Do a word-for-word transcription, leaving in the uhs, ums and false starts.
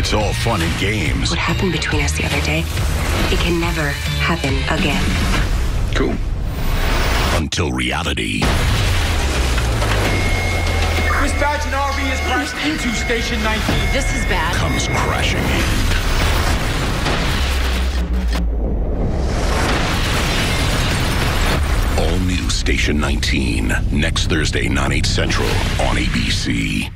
It's all fun and games. What happened between us the other day, it can never happen again. Cool. Until reality. Dispatch, an R V has crashed into Station nineteen. This is bad. Comes crashing in. All new Station nineteen, next Thursday, nine, eight Central on A B C.